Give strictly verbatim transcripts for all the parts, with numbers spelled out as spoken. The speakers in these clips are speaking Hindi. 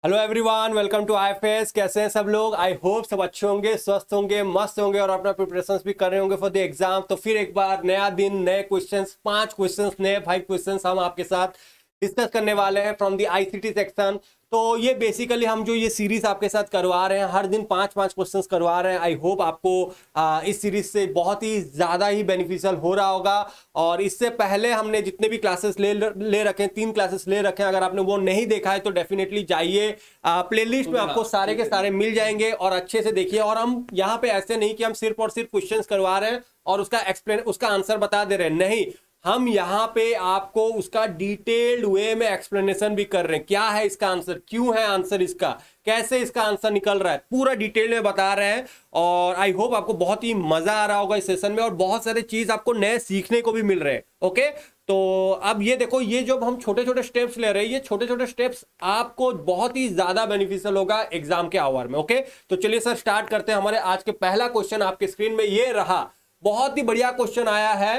Hello everyone, welcome to I F S. कैसे हैं सब लोग? आई होप सब अच्छे होंगे, स्वस्थ होंगे, मस्त होंगे और अपना प्रिपरेशंस भी कर रहे होंगे फॉर द एग्जाम। तो फिर एक बार नया दिन, नए क्वेश्चंस, पांच क्वेश्चंस, नए फाइव क्वेश्चंस हम आपके साथ डिस्कस करने वाले हैं फ्रॉम द आईसीटी सेक्शन। तो ये बेसिकली हम जो ये सीरीज आपके साथ करवा रहे हैं, हर दिन पांच पांच क्वेश्चंस करवा रहे हैं। आई होप आपको आ, इस सीरीज से बहुत ही ज़्यादा ही बेनिफिशियल हो रहा होगा। और इससे पहले हमने जितने भी क्लासेस ले ले रखे हैं, तीन क्लासेस ले रखे हैं, अगर आपने वो नहीं देखा है तो डेफिनेटली जाइए, प्लेलिस्ट में आपको सारे के सारे मिल जाएंगे और अच्छे से देखिए। और हम यहाँ पे ऐसे नहीं कि हम सिर्फ और सिर्फ क्वेश्चंस करवा रहे हैं और उसका एक्सप्लेन उसका आंसर बता दे रहे हैं, नहीं, हम यहाँ पे आपको उसका डिटेल्ड वे में एक्सप्लेनेशन भी कर रहे हैं। क्या है इसका आंसर, क्यों है आंसर इसका, कैसे इसका आंसर निकल रहा है, पूरा डिटेल में बता रहे हैं। और आई होप आपको बहुत ही मजा आ रहा होगा इस सेशन में और बहुत सारे चीज आपको नए सीखने को भी मिल रहे हैं। ओके, तो अब ये देखो, ये जो हम छोटे छोटे स्टेप्स ले रहे हैं, ये छोटे छोटे स्टेप्स आपको बहुत ही ज्यादा बेनिफिशियल होगा एग्जाम के आवर में। ओके, तो चलिए सर स्टार्ट करते हैं। हमारे आज के पहला क्वेश्चन आपके स्क्रीन में ये रहा, बहुत ही बढ़िया क्वेश्चन आया है।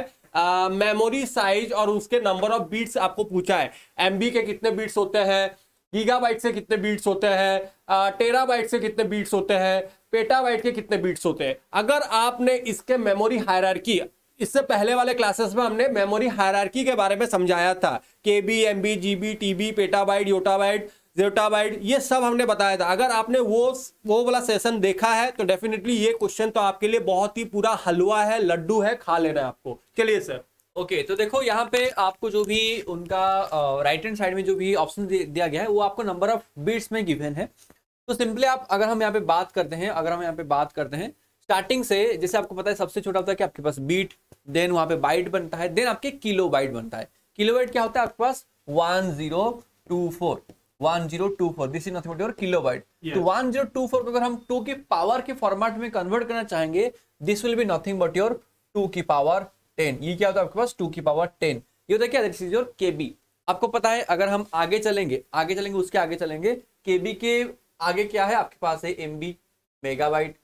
मेमोरी साइज और उसके नंबर ऑफ बीट्स आपको पूछा है। एमबी के कितने बीट्स होते हैं, गीगाबाइट से कितने बीट्स होते हैं, टेराबाइट से कितने बीट्स होते हैं, पेटाबाइट के कितने बीट्स होते हैं। अगर आपने इसके मेमोरी हायरार्की, इससे पहले वाले क्लासेस में हमने मेमोरी हायरार्की के बारे में समझाया था, KB, MB, GB, TB, petabyte, yottabyte, zettabyte, ये सब हमने बताया था। अगर आपने वो वो वाला सेशन देखा है तो डेफिनेटली ये क्वेश्चन तो आपके लिए बहुत ही पूरा हलवा है, लड्डू है, खा लेना है आपको। चलिए सर। ओके okay, तो देखो यहाँ पे आपको जो भी उनका राइट हैंड साइड में जो भी ऑप्शन दिया गया है वो आपको नंबर ऑफ बीट्स में गिवन है। तो सिंपली आप अगर हम यहाँ पे बात करते हैं अगर हम यहाँ पे बात करते हैं स्टार्टिंग से, जैसे आपको पता है सबसे छोटा होता है कि आपके पास बीट, देन वहां पे बाइट बनता है, देन आपके किलो बाइट बनता है। किलो बाइट क्या होता है आपके पास one zero two four one zero two four, this is nothing but your kilobyte. तो वन जीरो टू फोर को अगर हम टू की पावर के फॉर्मेट में कन्वर्ट करना चाहेंगे, this will be nothing but your two की पावर टेन। ये क्या होता है आपके पास टू की पावर टेन। ये होता है क्या, दिस इज योर केबी। आपको पता है अगर हम आगे चलेंगे आगे चलेंगे उसके आगे चलेंगे, केबी के आगे क्या है आपके पास है एमबी, मेगाबाइट।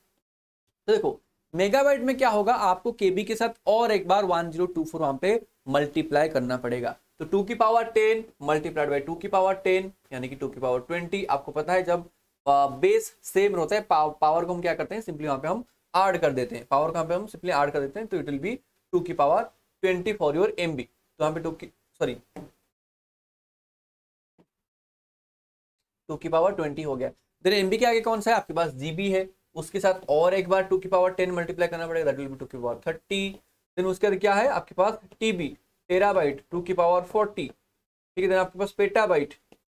तो देखो मेगाबाइट में क्या होगा, आपको केबी के साथ और एक बार वन जीरो टू फोर वहां पे मल्टीप्लाई करना पड़ेगा। तो टू की power ten multiplied by two की पावर टेन यानी कि टू की पावर ट्वेंटी। आपको पता है जब बेस सेम होता है, पावर को हम क्या करते हैं, सिंपली वहां पे हम ऐड कर देते हैं, पावर को पे हम सिंपली ऐड कर देते हैं, तो इट विल बी टू की power twenty for your MB. तो यहाँ पे टू की सॉरी टू की पावर ट्वेंटी हो गया। देन एमबी के आगे कौन सा है आपके पास, जीबी है, उसके साथ और एक बार टू की पावर टेन मल्टीप्लाई करना पड़ेगा, दैट विल बी टू की पावर थर्टी। देन उसके बाद क्या है आपके पास टीबी, टेराबाइट, टू की पावर फोर्टी, ठीक है। देन आपके पास पेटाबाइट,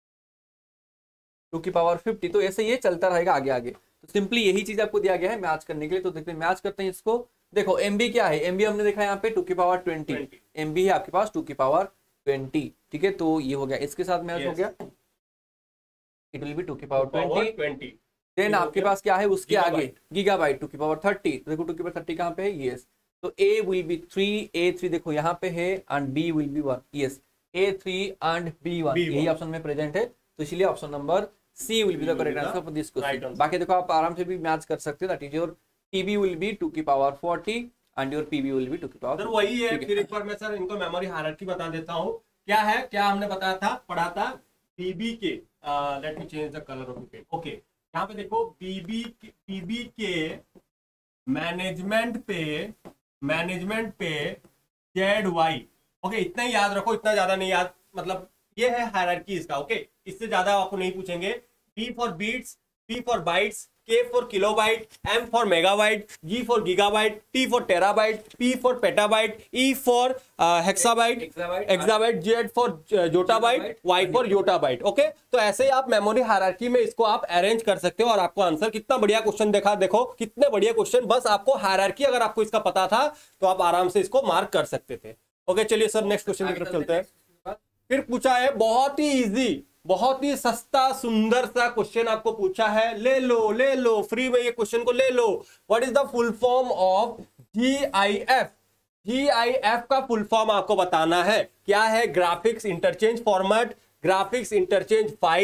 टू की पावर फिफ्टी। तो ऐसे ये चलता रहेगा आगे आगे। तो सिंपली यही चीज आपको दिया गया है मैच करने के लिए। तो देखते हैं मैच करते हैं इसको। देखो एमबी क्या है, एमबी हमने देखा यहाँ पे टू की पावर ट्वेंटी, एमबी है आपके पास टू की पावर ट्वेंटी, ठीक है। तो ये हो गया, इसके साथ मैच हो गया, इट विल बी टू की पावर ट्वेंटी। देन आपके पास क्या है उसके आगे गीगाबाइट, टू की पावर थर्टी। तो देखो टू की पावर थर्टी कहाँ पे है, यस। तो A will be three, A three देखो यहाँ पे है, and B will be one, yes, A three and B one यही ऑप्शन में प्रेजेंट है। तो इसलिए option number C will be the correct answer for this question. बाकी देखो आप आराम से भी मैच कर सकते हो, that is your TB will be two की power forty and your PB will be two की पावर। सर वही है, फिर एक बार मैं सर इनको मेमोरी हायरार्की बता देता हूँ। क्या है, क्या हमने बताया था, पढ़ा था पीबी के, let me change the colour of the page. Okay, यहाँ पे देखो पीबी पीबी के मैनेजमेंट पे मैनेजमेंट पे जेड वाई। ओके, इतना ही याद रखो, इतना ज्यादा नहीं याद, मतलब ये है हायरार्की इसका। ओके, इससे ज्यादा आपको नहीं पूछेंगे। B for bits, T for bytes, K for kilobyte, M for megabyte, G for gigabyte, T for terabyte, P for petabyte, E for hexabyte, exabyte, Z for zettabyte, Y for yottabyte. Okay, तो ऐसे ही आप मेमोरी हायरार्की में इसको आप अरेंज कर सकते हो और आपको आंसर, कितना बढ़िया क्वेश्चन देखा, देखो कितने बढ़िया क्वेश्चन। बस आपको हायरार्की अगर आपको इसका पता था तो आप आराम से इसको मार्क कर सकते थे। ओके, चलिए सर नेक्स्ट क्वेश्चन की तरफ चलते हैं। फिर पूछा है बहुत ही इजी, बहुत ही सस्ता सुंदर सा क्वेश्चन आपको पूछा है, ले लो ले लो फ्री में ये क्वेश्चन को ले लो। What is the full form of G I F? G I F का फुल फॉर्म आपको बताना है। क्या है? Graphics interchange format, graphics interchange file,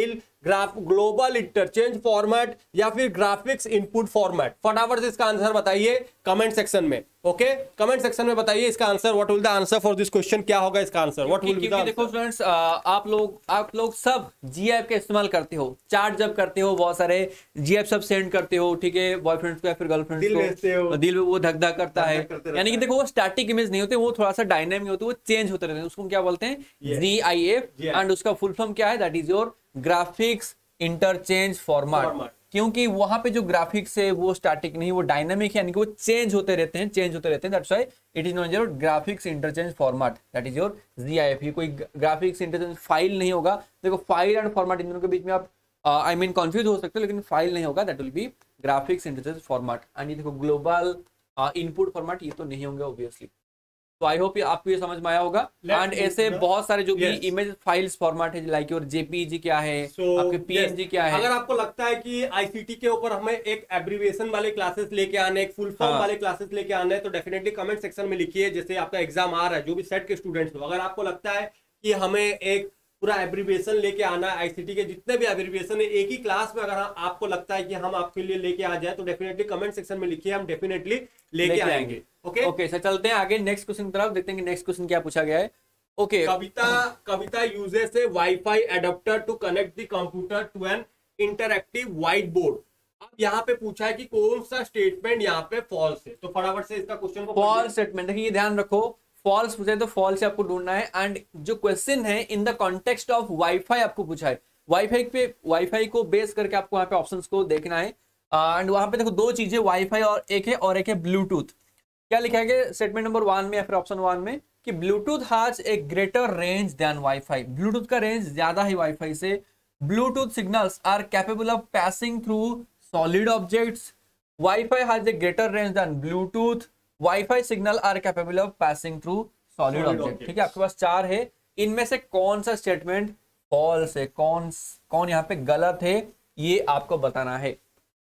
graph global interchange format या फिर ग्राफिक्स इनपुट फॉर्मेट? फटाफट से इसका आंसर बताइए कमेंट सेक्शन में। ओके, कमेंट सेक्शन में बताइए इसका answer. What will the answer for this question? क्या होगा इसका answer? What will be the answer? देखो स्टूडेंट्स, आप लोग आप लोग सब जीएफ का इस्तेमाल करते हो, चार्ट जब करते हो बहुत सारे जीएफ सब सेंड करते हो, ठीक है, बॉयफ्रेंड को या फिर गर्लफ्रेंड दिल भेजते हो, को, दिल में वो धक धक करता है, यानी कि देखो वो स्टैटिक इमेज नहीं होते, वो थोड़ा सा डायनामिक होते, वो चेंज होते रहते हैं, उसको क्या बोलते हैं? G I F. एंड उसका फुल फॉर्म क्या है? That is your graphics interchange format. क्योंकि वहां पे जो ग्राफिक्स है वो स्टैटिक नहीं, वो डायनामिक है, यानी कि वो चेंज होते रहते हैं, चेंज होते रहते हैं। That's why it is not your graphics interchange format, that is your GIF. ये कोई ग्राफिक्स इंटरचेंज फाइल नहीं होगा। देखो फाइल एंड फॉर्मेट इन दोनों के बीच में आप आई मीन कंफ्यूज हो सकते हो, लेकिन फाइल नहीं होगा, that will be graphics interchange format. And ये देखो ग्लोबल इनपुट फॉर्मेट, ये तो नहीं होंगे ऑब्वियसली। तो आई होप आपको ये समझ में आया होगा। एंड ऐसे बहुत सारे जो भी इमेज फाइल्स फॉर्मेट है, लाइक योर जेपीजी क्या है, आपके पीएनजी क्या है। अगर आपको लगता है कि आईसीटी के ऊपर हमें एक एब्रिविएशन वाले क्लासेस लेके आने, एक फुल फॉर्म वाले क्लासेस लेके आने, तो डेफिनेटली कमेंट सेक्शन में लिखिए। जैसे आपका एग्जाम आ रहा है, जो भी सेट के स्टूडेंट्स हो, अगर आपको लगता है कि हमें एक पूरा एब्रिविएशन लेके आना है, आईसीटी के जितने भी एब्रिविएशन है एक ही क्लास में, अगर आपको लगता है कि हम आपके लिए लेके आ जाए, तो डेफिनेटली कमेंट सेक्शन में लिखिए, हम डेफिनेटली लेके आएंगे। ओके ओके सर, चलते हैं आगे नेक्स्ट क्वेश्चन की तरफ, देखते हैं कि नेक्स्ट क्वेश्चन क्या पूछा गया है। Okay okay. Kavita Kavita uses a wifi adapter to connect the computer to an interactive whiteboard. अब यहाँ पे पूछा है कि कौन सा स्टेटमेंट यहाँ पे फॉल्स है, तो फटाफट से इसका क्वेश्चन को फॉल्स स्टेटमेंट। देखिए ध्यान रखो, फॉल्स पूछा है तो फॉल्स से आपको ढूंढना है। एंड जो क्वेश्चन है in the context of wifi आपको पूछा है, वाईफाई पे वाईफाई को बेस करके आपको वहां पे ऑप्शंस को देखना है। एंड वहां पे देखो दो चीजें, वाईफाई और एक है और एक है ब्लूटूथ। क्या लिखा है स्टेटमेंट नंबर वन में या फिर ऑप्शन वन में कि bluetooth has a greater range than wifi. Bluetooth का रेंज ज्यादा है वाईफाई से। Bluetooth signals are capable of passing through solid objects. Wifi has a greater range than bluetooth. Wifi signal are capable of passing through solid object. ठीक है, आपके पास चार है, इनमें से कौन सा स्टेटमेंट फॉल्स है, कौन कौन यहाँ पे गलत है, ये आपको बताना है।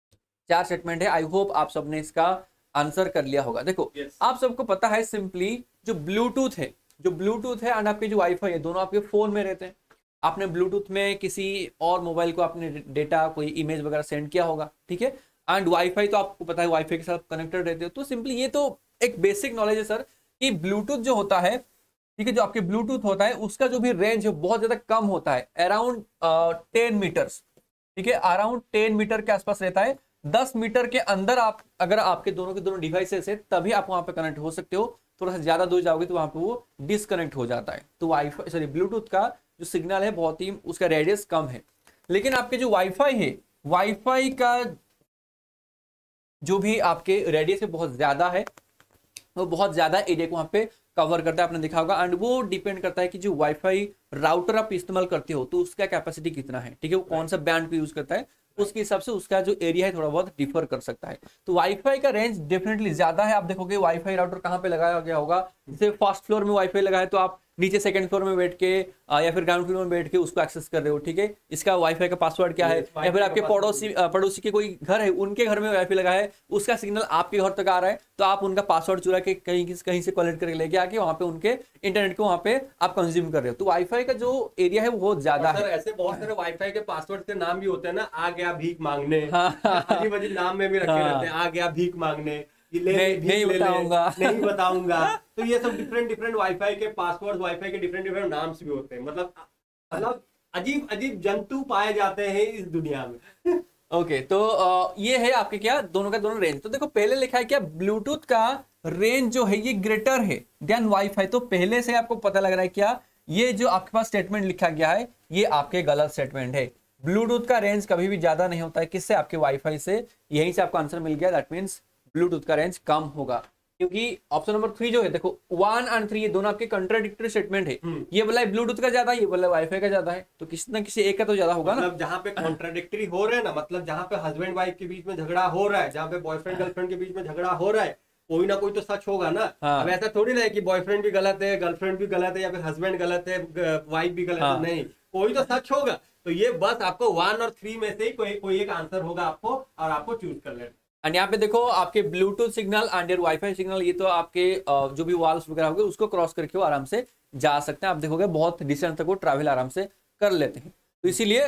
चार स्टेटमेंट है, आई होप आप सबने इसका आंसर कर लिया होगा। देखो yes. आप सबको पता है सिंपली जो ब्लूटूथ है, जो ब्लूटूथ है एंड आपके जो वाईफाई है, दोनों आपके फोन में रहते हैं। आपने ब्लूटूथ में किसी और मोबाइल को आपने डेटा कोई इमेज वगैरह सेंड किया होगा, ठीक है। एंड वाईफाई तो आपको पता है वाईफाई के साथ कनेक्टेड रहते हो। तो सिंपली ये तो एक बेसिक नॉलेज है सर कि ब्लूटूथ जो होता है, ठीक है, जो आपके ब्लूटूथ होता है उसका जो भी रेंज है बहुत ज्यादा कम होता है, अराउंड टेन मीटर्स, ठीक है, अराउंड टेन मीटर के आसपास रहता है। दस मीटर के अंदर आप अगर आपके दोनों के दोनों डिवाइसेस है तभी आप वहां पे कनेक्ट हो सकते हो। थोड़ा सा ज्यादा दूर जाओगे तो वहां पे वो डिसकनेक्ट हो जाता है। तो वाईफाई सॉरी ब्लूटूथ का जो सिग्नल है बहुत ही उसका रेडियस कम है। लेकिन आपके जो वाईफाई है, वाईफाई का जो भी आपके रेडियस है बहुत ज्यादा है, वो बहुत ज्यादा एरिया को वहां पे कवर करता है, आपने देखा होगा। एंड वो डिपेंड करता है कि जो वाईफाई राउटर आप इस्तेमाल करते हो तो उसका कैपेसिटी कितना है, ठीक है, वो कौन सा बैंड पे यूज करता है, उसके हिसाब से उसका जो एरिया है थोड़ा बहुत डिफर कर सकता है। तो वाईफाई का रेंज डेफिनेटली ज्यादा है। आप देखोगे वाईफाई राउटर कहाँ पे लगाया गया होगा, जैसे फर्स्ट फ्लोर में वाईफाई लगाया तो आप नीचे सेकंड फ्लोर में बैठ के या फिर ग्राउंड फ्लोर में बैठ के उसको एक्सेस कर रहे हो, ठीक है। इसका वाईफाई का पासवर्ड क्या है, या फिर आपके पड़ोसी पड़ोसी के कोई घर है उनके घर में वाईफाई लगा है, उसका सिग्नल आपके घर तक आ रहा है, तो आप उनका पासवर्ड चुरा के कहीं कहीं से कलेक्ट करके लेके आके वहां पे उनके इंटरनेट को वहां पे आप कंज्यूम कर रहे हो। तो वाईफाई का जो एरिया है वो बहुत ज्यादा है। ऐसे बहुत सारे वाईफाई के पासवर्ड के नाम भी होते हैं ना, आ गया भीख मांगने, अजीब अजीब नाम में भी रखे रहते हैं, आ गया भीख मांगने, ले, नहीं, नहीं बताऊंगा नहीं बताऊंगा तो ये सब डिफरेंट डिफरेंट वाईफाई के पासवर्ड, वाईफाई के डिफरेंट डिफरेंट नाम्स भी होते हैं। मतलब मतलब अजीब अजीब जंतु पाए जाते हैं इस दुनिया में। ओके okay, तो आ, ये है आपके क्या दोनों का दोनों रेंज। तो देखो पहले लिखा है क्या ब्लूटूथ का रेंज जो है ये ग्रेटर है देन वाईफाई। तो पहले से आपको पता लग रहा है क्या, ये जो आपके पास स्टेटमेंट लिखा गया है ये आपके गलत स्टेटमेंट है। ब्लूटूथ का रेंज कभी भी ज्यादा नहीं होता है, किससे, आपके वाईफाई से। यहीं से आपको आंसर मिल गया, दैट मीन्स ब्लूटूथ का रेंज कम होगा। क्योंकि ऑप्शन नंबर थ्री जो है, देखो वन एंड थ्री ये दोनों आपके कंट्राडिक्टरी स्टेटमेंट है। ये बोला है ब्लूटूथ का ज्यादा, ये बोला वाईफाई का ज्यादा है, तो किसी ना किसी एक का तो ज्यादा होगा। मतलब जहाँ पे कॉन्ट्राडिक्टरी हो रहे हैं ना, मतलब जहाँ पे हस्बैंड वाइफ के बीच में झगड़ा हो रहा है, जहाँ पे बॉयफ्रेंड गर्लफ्रेंड के बीच में झगड़ा हो रहा है, कोई ना कोई तो सच होगा ना। हाँ। अब ऐसा थोड़ी ना है कि बॉयफ्रेंड भी गलत है, गर्लफ्रेंड भी गलत है, या फिर हस्बैंड गलत है, वाइफ भी गलत है। नहीं, कोई तो सच होगा। तो ये बस आपको वन और थ्री में से ही कोई कोई एक आंसर होगा आपको, और आपको चूज कर लेना। एंड यहाँ पे देखो आपके bluetooth signal and your wifi signal, ये तो आपके जो भी वॉल्स वगैरह होंगे उसको क्रॉस करके वो आराम से जा सकते हैं। आप देखोगे बहुत डिस्टेंस तक वो ट्रैवल आराम से कर लेते हैं। तो इसीलिए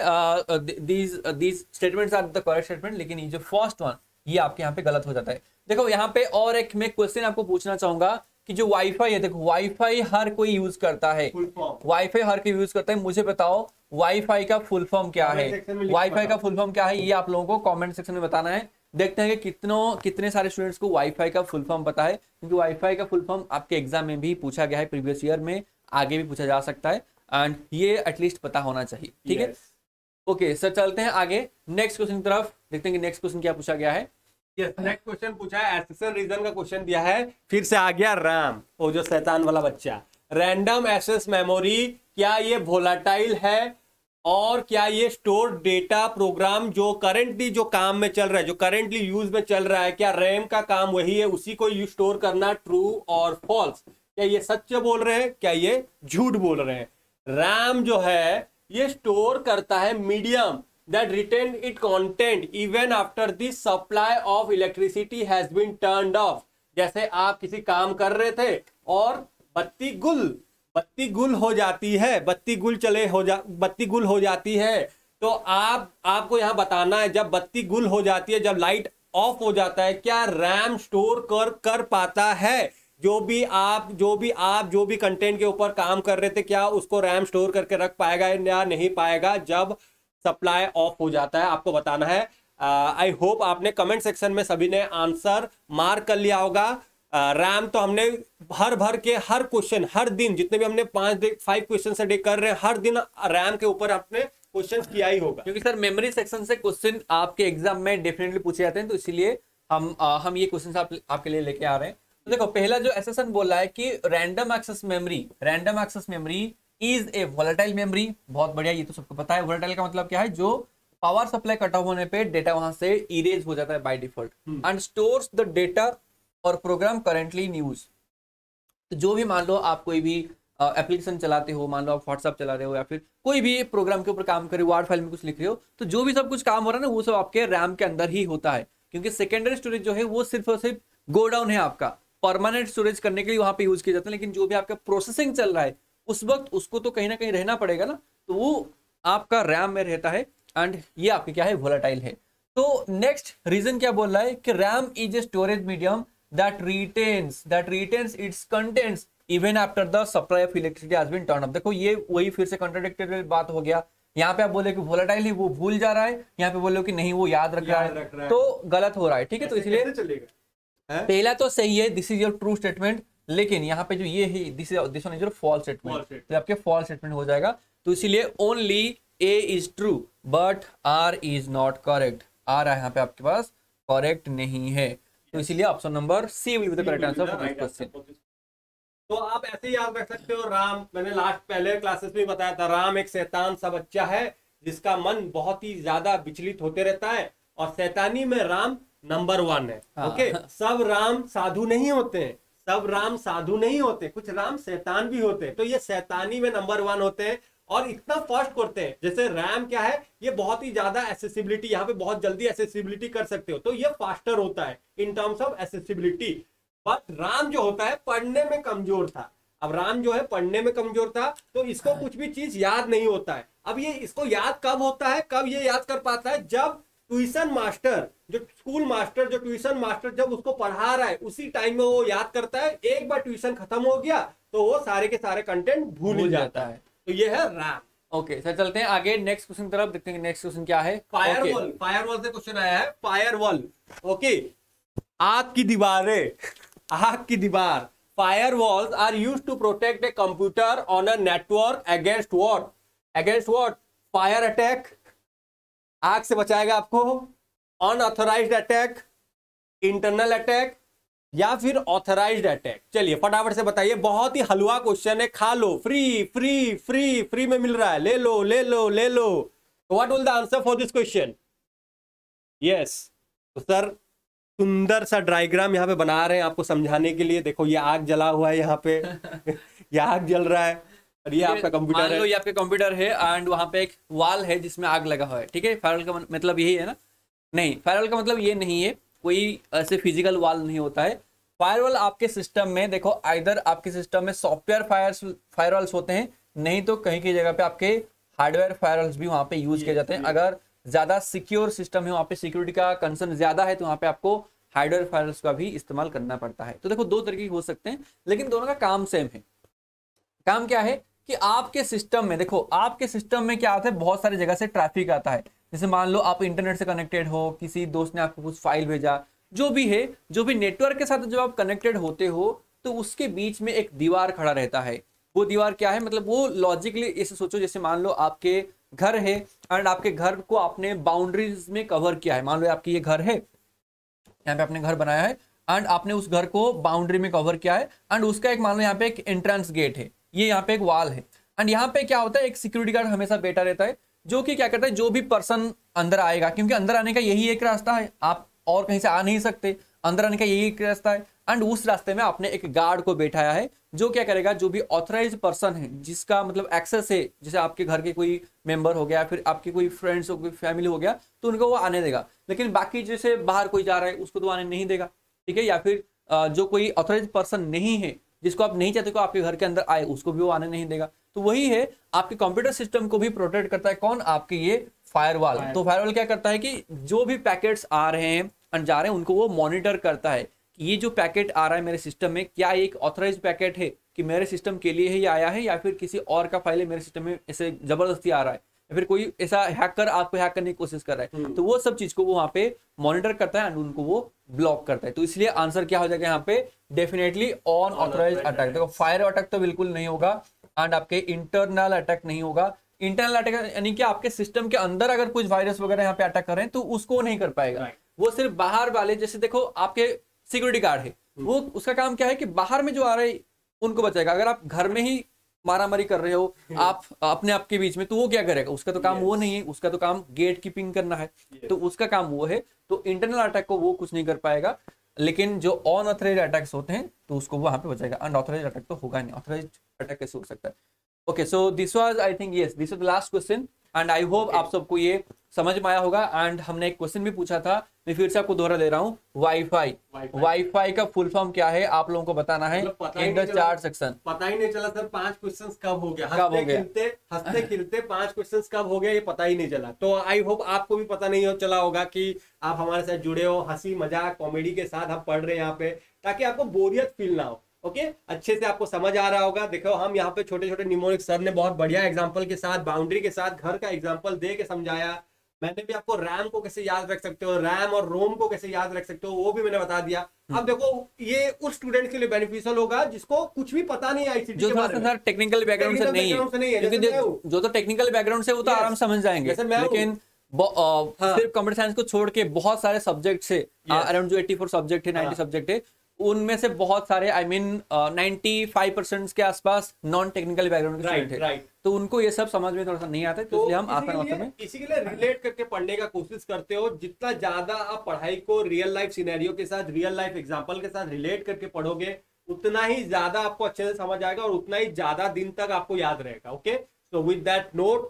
these these statements are the correct statement, लेकिन ये जो फर्स्ट वन ये आपके यहाँ पे गलत हो जाता है। देखो यहाँ पे और एक मैं क्वेश्चन आपको पूछना चाहूंगा कि जो वाईफाई है, देखो वाईफाई हर कोई यूज करता है, वाईफाई हर कोई यूज करता है, मुझे बताओ वाईफाई का फुल फॉर्म क्या है, वाईफाई का फुल फॉर्म क्या है, ये आप लोगों को कमेंट सेक्शन में बताना है। देखते हैं कि कितनों कितने सारे स्टूडेंट्स को वाईफाई का फुल फॉर्म पता है, क्योंकि वाईफाई का फुल फॉर्म आपके एग्जाम में भी पूछा गया है, प्रीवियस ईयर में, आगे भी पूछा जा सकता है, एंड ये एटलीस्ट पता होना चाहिए। ठीक है, ओके सर, चलते हैं आगे नेक्स्ट क्वेश्चन की तरफ, देखते हैं कि नेक्स्ट क्वेश्चन क्या पूछा गया है। यस, नेक्स्ट क्वेश्चन पूछा है, एसेसन रीजन का क्वेश्चन दिया है, फिर से आ गया रैम, वो जो शैतान वाला बच्चा, रैंडम एक्सेस मेमोरी, क्या ये वोलाटाइल है और क्या ये स्टोर डेटा प्रोग्राम जो करेंटली जो काम में चल रहा है, जो करेंटली यूज में चल रहा है, क्या रैम का काम वही है, उसी को यू स्टोर करना, ट्रू और फॉल्स, क्या ये सच बोल रहे हैं, क्या ये झूठ बोल रहे हैं। रैम जो है ये स्टोर करता है medium that retain its content even after the supply of electricity has been turned off। जैसे आप किसी काम कर रहे थे और बत्ती गुल बत्ती गुल हो जाती है, बत्ती गुल चले हो जा बत्ती गुल हो जाती है, तो आप आपको यहाँ बताना है जब बत्ती गुल हो जाती है, जब लाइट ऑफ हो जाता है, क्या रैम स्टोर कर कर पाता है जो भी आप जो भी आप जो भी कंटेंट के ऊपर काम कर रहे थे, क्या उसको रैम स्टोर करके रख पाएगा या नहीं पाएगा जब सप्लाई ऑफ हो जाता है। आपको बताना है। आई uh, होप आपने कमेंट सेक्शन में सभी ने आंसर मार्क कर लिया होगा। रैम uh, तो हमने हर भर के हर क्वेश्चन हर दिन जितने भी हमने पांच डे फाइव क्वेश्चन से डे कर रहे हैं, हर दिन रैम के ऊपर आपने क्वेश्चन किया ही होगा, क्योंकि सर मेमोरी सेक्शन से क्वेश्चन आपके एग्जाम में डेफिनेटली पूछे जाते हैं, तो इसीलिए हम आ, हम ये क्वेश्चन आप, आपके लिए लेके आ रहे हैं। तो देखो पहला जो एसेसन बोल रहा है कि random access memory random access memory is a volatile memory. बहुत बढ़िया, ये तो सबको पता है। वोलेटाइल का मतलब क्या है, जो पावर सप्लाई कट ऑफ होने पे डेटा वहां से इरेज हो जाता है by default, and stores the data और प्रोग्राम करेंटली इन यूज। तो जो भी मान लो आप कोई भी एप्लीकेशन चलाते हो, मान लो आप व्हाट्सएप चला रहे हो या फिर कोई भी प्रोग्राम के ऊपर काम कर रहे हो, वर्ड फाइल में कुछ लिख रहे हो, तो जो भी सब कुछ काम हो रहा है ना वो सब आपके रैम के अंदर ही होता है, क्योंकि सेकेंडरी स्टोरेज जो है वो सिर्फ और सिर्फ गो डाउन है आपका, परमानेंट स्टोरेज करने के लिए वहां पे यूज किया जाता है, लेकिन जो भी आपका प्रोसेसिंग चल रहा है उस वक्त उसको तो कहीं ना कहीं रहना पड़ेगा ना, तो वो आपका रैम में रहता है, एंड ये आपके क्या है, वोलेटाइल है। तो नेक्स्ट रीजन क्या बोल रहा है कि RAM is a storage medium that retains that retains its contents even after the supply of electricity has been turn off. देखो ये वही फिर से कॉन्ट्राडिक्टेड बात हो गया। यहाँ पे आप बोले कि वोलेटाइल है वो भूल जा रहा है, यहाँ पे बोले कि नहीं वो याद रख रहा है, तो गलत हो रहा है। ठीक है, तो इसलिए पहला तो सही है, this is your true statement, लेकिन यहाँ पे जो ये है this this one is your false statement, तो आपके फॉल्स स्टेटमेंट हो जाएगा। तो इसीलिए only A is true but R is not correct. R यहाँ पे आपके पास करेक्ट नहीं है, तो इसीलिए option number C will be the correct answer for this question. तो आप ऐसे ही याद रख सकते हो, राम, मैंने लास्ट पहले क्लासेस में बताया था, राम एक शैतान सा बच्चा है जिसका मन बहुत ही ज्यादा विचलित होते रहता है, और शैतानी में राम नंबर वन है। हाँ। ओके, सब राम साधु नहीं होते हैं, सब राम साधु नहीं होते, कुछ राम शैतान भी होते हैं, तो ये शैतानी में नंबर वन होते हैं और इतना फास्ट करते हैं। जैसे रैम क्या है, ये बहुत ही ज्यादा एसेसिबिलिटी, यहाँ पे बहुत जल्दी एसेसिबिलिटी कर सकते हो, तो ये फास्टर होता है in terms of accessibility. But RAM जो होता है पढ़ने में कमजोर था। अब राम जो है पढ़ने में कमजोर था, तो इसको कुछ भी चीज याद नहीं होता है। अब ये इसको याद कब होता है, कब ये याद कर पाता है, जब ट्यूशन मास्टर, जो स्कूल मास्टर, जो ट्यूशन मास्टर जब उसको पढ़ा रहा है उसी टाइम में वो याद करता है। एक बार ट्यूशन खत्म हो गया तो वो सारे के सारे कंटेंट भूल ही जाता है। तो ये है रैम। ओके सर, चलते हैं आगे नेक्स्ट क्वेश्चन तरफ, देखते हैं नेक्स्ट क्वेश्चन क्या है। फायरवॉल, फायरवॉल से क्वेश्चन आया है, फायरवॉल। ओके, आग की दीवारें, आग की दीवार, firewalls are used to protect a computer on a network against what, against what, fire attack, आग से बचाएगा आपको, अनऑथराइज्ड अटैक, इंटरनल अटैक, या फिर ऑथराइज्ड अटैक। चलिए फटाफट से बताइए, बहुत ही हलवा क्वेश्चन है, खा लो, फ्री फ्री फ्री फ्री में मिल रहा है, ले लो ले लो ले लो। What will the answer for this question? Yes, तो सर सुंदर सा डायग्राम यहाँ पे बना रहे हैं आपको समझाने के लिए। देखो ये आग जला हुआ है यहाँ पे ये आग जल रहा है, और ये आपका कंप्यूटर है, ये आपका कंप्यूटर है, एंड वहां पे एक वाल है जिसमें आग लगा हुआ है। ठीक है, फायरवॉल का मतलब यही है ना? नहीं, फायरवॉल का मतलब ये नहीं है, कोई ऐसे फिजिकल वाल नहीं होता है। फायरवॉल आपके सिस्टम में, देखो आइदर आपके सिस्टम में सॉफ्टवेयर फायर फायरवॉल्स होते हैं, नहीं तो कहीं की जगह पे आपके हार्डवेयर फायरवॉल्स भी वहाँ पे यूज किए जाते हैं। अगर ज्यादा सिक्योर सिस्टम है, वहाँ पे सिक्योरिटी का कंसर्न ज्यादा है, तो वहाँ पे आपको हार्डवेयर फायरवॉल्स का भी इस्तेमाल करना पड़ता है। तो देखो दो तरीके हो सकते हैं, लेकिन दोनों का काम सेम है। काम क्या है कि आपके सिस्टम में, देखो आपके सिस्टम में क्या आता है, बहुत सारी जगह से ट्रैफिक आता है। जैसे मान लो आप इंटरनेट से कनेक्टेड हो, किसी दोस्त ने आपको कुछ फाइल भेजा, जो भी है, जो भी नेटवर्क के साथ जब आप कनेक्टेड होते हो तो उसके बीच में एक दीवार खड़ा रहता है। वो दीवार क्या है, मतलब वो लॉजिकली ऐसे सोचो, जैसे मान लो आपके घर है एंड आपके घर को आपने बाउंड्रीज में कवर किया है। मान लो आपकी ये घर है, यहाँ पे आपने घर बनाया है एंड आपने उस घर को बाउंड्री में कवर किया है एंड उसका एक मान लो यहाँ पे एक एंट्रेंस गेट है, ये यहाँ पे एक वॉल है एंड यहाँ पे क्या होता है, एक सिक्योरिटी गार्ड हमेशा बैठा रहता है, जो कि क्या करता है, जो भी पर्सन अंदर आएगा, क्योंकि अंदर आने का यही एक रास्ता है, आप और कहीं से आ नहीं सकते, अंदर आने का यही एक रास्ता है एंड उस रास्ते में आपने एक गार्ड को बैठाया है, जो क्या करेगा, जो भी ऑथराइज पर्सन है, जिसका मतलब एक्सेस है, जैसे आपके घर के कोई मेंबर हो गया, फिर आपके कोई फ्रेंड्स हो, कोई फैमिली हो गया, तो उनको वो आने देगा। लेकिन बाकी जैसे बाहर कोई जा रहा है उसको तो आने नहीं देगा, ठीक है। या फिर जो कोई ऑथराइज पर्सन नहीं है, जिसको आप नहीं चाहते को आपके घर के अंदर आए, उसको भी वो आने नहीं देगा। तो वही है, आपके कंप्यूटर सिस्टम को भी प्रोटेक्ट करता है कौन, आपके ये फायरवॉल। तो फायरवॉल क्या करता है कि जो भी पैकेट्स आ रहे हैं और जा रहे हैं, उनको वो मॉनिटर करता है कि ये जो पैकेट आ रहा है मेरे सिस्टम में, क्या एक ऑथराइज पैकेट है कि मेरे सिस्टम के लिए ही आया है, या फिर किसी और का फाइल है मेरे सिस्टम में ऐसे जबरदस्ती आ रहा है, या फिर कोई ऐसा हैकर आपको हैक करने की कोशिश कर रहा है। तो वो सब चीज को वो वहाँ पे मॉनिटर करता है एंड उनको वो ब्लॉक करता है। तो इसलिए आंसर क्या हो जाएगा यहाँ पे, डेफिनेटली ऑन ऑथराइज अटैक। देखो फायर अटैक तो बिल्कुल नहीं होगा एंड आपके इंटरनल अटैक नहीं होगा। इंटरनल अटैक यानी कि आपके सिस्टम के अंदर अगर कुछ वायरस वगैरह यहाँ पे अटैक कर रहे हैं तो उसको नहीं कर पाएगा। वो सिर्फ बाहर वाले, जैसे देखो आपके सिक्योरिटी गार्ड है, वो उसका काम क्या है कि बाहर में जो आ रहे हैं उनको बचाएगा। अगर आप घर में ही मारामारी कर रहे हो आप अपने आप के बीच में, तो वो क्या करेगा, उसका तो काम yes. वो नहीं है, उसका तो काम गेट कीपिंग करना है, yes. तो उसका काम वो है। तो इंटरनल अटैक को वो कुछ नहीं कर पाएगा, लेकिन जो अनऑथराइज्ड अटैक्स होते हैं तो उसको वो वहां पे बचाएगा। अनऑथराइज्ड अटैक तो होगा नहीं, ऑथराइज्ड अटैक कैसे हो सकता है। Okay, so this was I think yes this was the last question and I hope आप सबको ये समझ में आया होगा। एंड हमने एक क्वेश्चन भी पूछा था, मैं फिर से आपको दोहरा दे रहा हूँ, वाईफाई वाईफाई का फुल फॉर्म क्या है आप लोगों को बताना है इन द चार्ट सेक्शन। पता ही नहीं चला सर, पांच क्वेश्चंस कब हो गया, कब हो गया खिलते हंसते खिलते पांच क्वेश्चंस कब हो गया ये पता ही नहीं चला। तो आई होप आपको भी पता नहीं हो चला होगा कि आप हमारे साथ जुड़े हो, हंसी मजाक कॉमेडी के साथ हम पढ़ रहे हैं यहाँ पे, ताकि आपको बोरियत फील ना हो। Okay okay? अच्छे से आपको समझ आ रहा होगा। देखो हम यहाँ पे छोटे छोटे निमोनिक सर ने बहुत बढ़िया एग्जांपल के साथ, बाउंड्री के साथ, घर का एग्जांपल दे के समझाया। मैंने भी आपको रैम को कैसे याद रख सकते हो, रैम और रोम को कैसे याद रख सकते हो, वो भी मैंने बता दिया। अब देखो ये उस स्टूडेंट के लिए बेनिफिशियल होगा जिसको कुछ भी पता नहीं आईसीटी जो थोड़ा टेक्निकल बैकग्राउंड से नहीं है, क्योंकि जो तो टेक्निकल बैकग्राउंड से वो तो आराम समझ जाएंगे, लेकिन सिर्फ कंप्यूटर साइंस को छोड़ के बहुत सारे सब्जेक्ट है, अराउंड जो चौरासी सब्जेक्ट है, नब्बे सब्जेक्ट है, उनमें से बहुत सारे आई मीन पचानवे परसेंट के आसपास नॉन टेक्निकल बैकग्राउंड के स्टूडेंट है, तो उनको ये सब समझ में थोड़ा सा नहीं आता है। तो इसलिए हम आसान भाषा में इसी के लिए रिलेट करके पढ़ने का कोशिश करते हो। जितना ज्यादा आप पढ़ाई को रियल लाइफ सिनेरियो के साथ, रियल लाइफ एग्जांपल के साथ रिलेट करके पढ़ोगे, उतना ही ज्यादा आपको अच्छे से समझ आएगा और उतना ही ज्यादा दिन तक आपको याद रहेगा। Okay, so with that note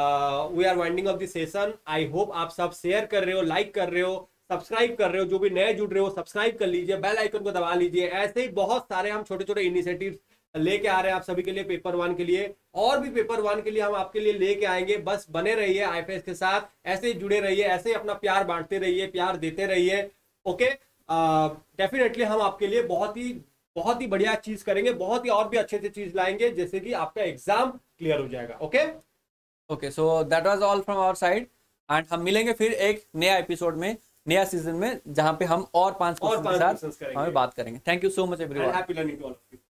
we are winding up this session. I hope आप सब शेयर कर रहे हो, लाइक कर रहे हो, सब्सक्राइब कर रहे हो, जो भी नए जुड़ रहे हो सब्सक्राइब कर लीजिए, बेल आइकन को दबा लीजिए। ऐसे ही बहुत सारे हम छोटे छोटे इनिशिएटिव्स लेके आ रहे हैं आप सभी के लिए, पेपर वन के लिए, और भी पेपर वन के लिए हम आपके लिए लेके आएंगे। बस बने रहिए आईएफएस के साथ, ऐसे ही जुड़े रहिए, ऐसे ही अपना प्यार बांटते रहिए, प्यार देते रहिए। ओके, डेफिनेटली हम आपके लिए बहुत ही बहुत ही बढ़िया चीज करेंगे, बहुत ही और भी अच्छे से चीज लाएंगे, जैसे कि आपका एग्जाम क्लियर हो जाएगा। Okay okay, so that was all from our side and हम मिलेंगे फिर एक नया एपिसोड में, नया सीजन में, जहां पे हम और पांच क्वेश्चन के साथ हमें बात करेंगे। Thank you so much everyone. Happy learning to all of you.